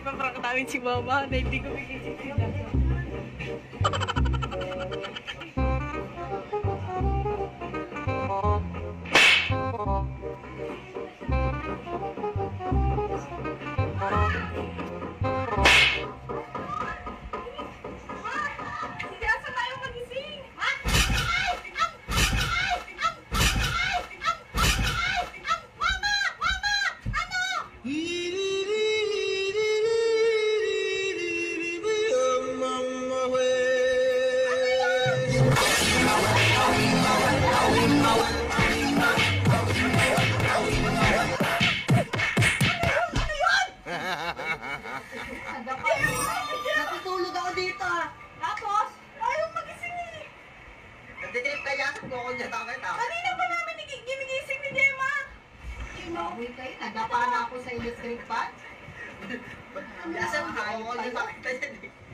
ipaprank namin si mama na hindi ko gigising si Dada. Natutulog ako dito ah. Tapos, ayaw magising eh. Nagtitrip ka yan? Kung niya takit ah. Kanina pa namin ginigising ni Gemma. Inawi kayo, nagapa na ako sa electric fan. Nasa ako, hindi makita yan eh.